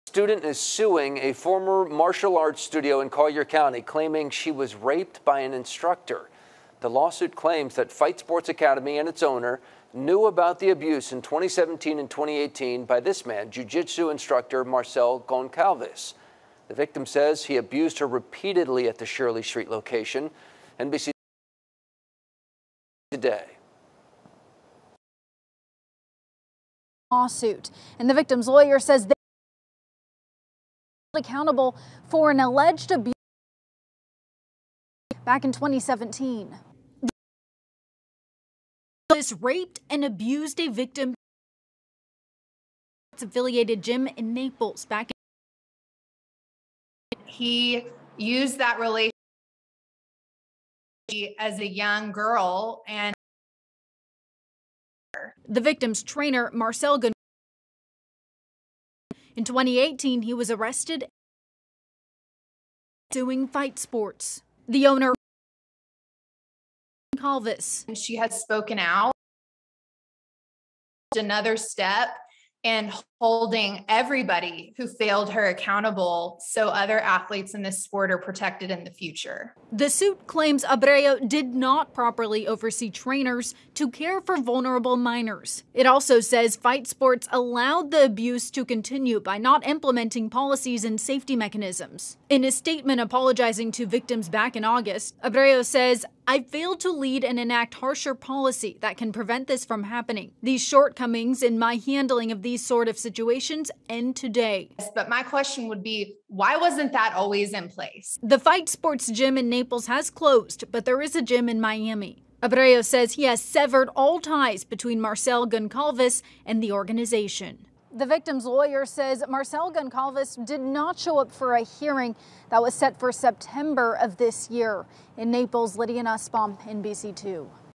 Student is suing a former martial arts studio in Collier County, claiming she was raped by an instructor. The lawsuit claims that Fight Sports Academy and its owner knew about the abuse in 2017 and 2018 by this man, jiu-jitsu instructor Marcel Goncalves. The victim says he abused her repeatedly at the Shirley Street location. NBC Today. Lawsuit, and the victim's lawyer says they are accountable for an alleged abuse back in 2017. This raped and abused a victim affiliated gym in Naples back in he used that relationship as a young girl, and the victim's trainer, Marcel Goncalves. In 2018, he was arrested doing Fight Sports. The owner, Goncalves. She has spoken out. Another step in holding everybody who failed her accountable so other athletes in this sport are protected in the future. The suit claims Abreu did not properly oversee trainers to care for vulnerable minors. It also says Fight Sports allowed the abuse to continue by not implementing policies and safety mechanisms. In a statement apologizing to victims back in August, Abreu says, "I failed to lead and enact harsher policy that can prevent this from happening. These shortcomings in my handling of these sort of situations end today." But my question would be, why wasn't that always in place? The Fight Sports gym in Naples has closed, but there is a gym in Miami. Abreu says he has severed all ties between Marcel Goncalves and the organization. The victim's lawyer says Marcel Goncalves did not show up for a hearing that was set for September of this year. In Naples, Lydia Nussbaum, NBC2.